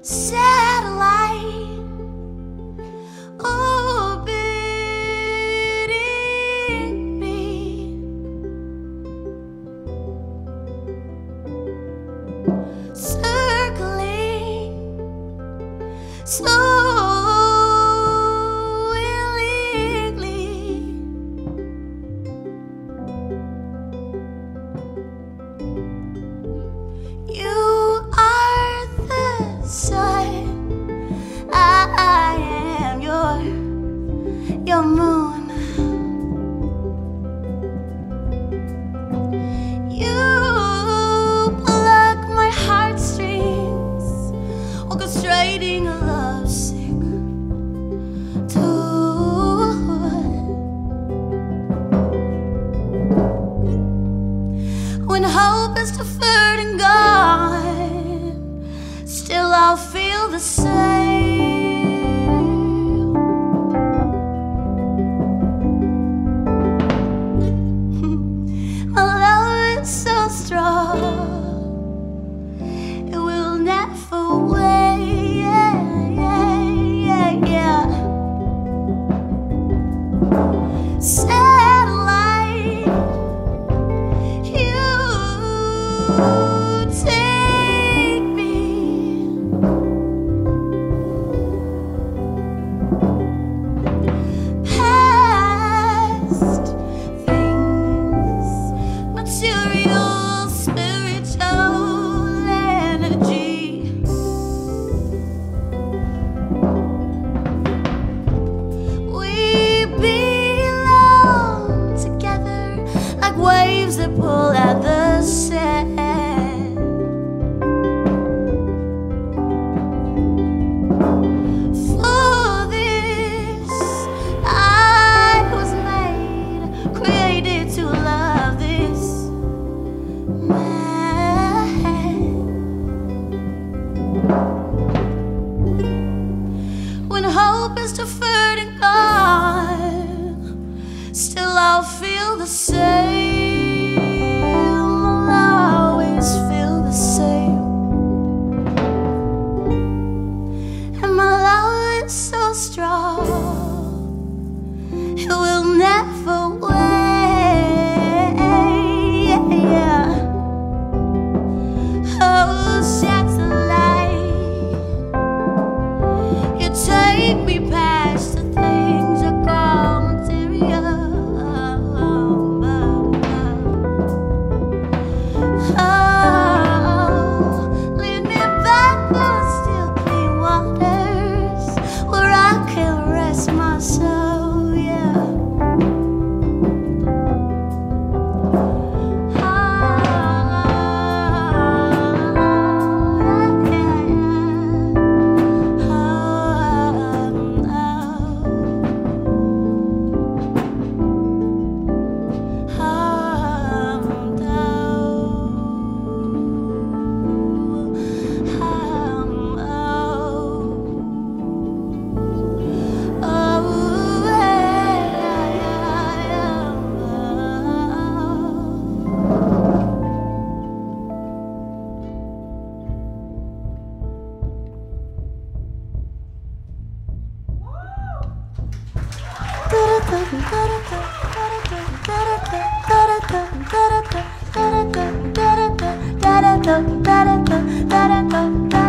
satellite orbiting me. Circling so willingly. You are the sun, I am your moon. You pluck my heartstrings, orchestrating a lovesick tune. When hope is deferred and gone, still I'll feel the same. My love is so strong, it will never wane. Satellite, you take me past things, material, spiritual energy. We belong together like waves that pull at the sand. For this I was made, created to love this man. When hope is deferred and gone, still I'll feel the same. I'll always feel the same. And my love is so strong, it will never wane. Oh, satellite, you take me past the things I call material. Oh, lead me back those still clean waters where I can rest my soul, yeah. Da da da da da da da da da da da da da da da da da.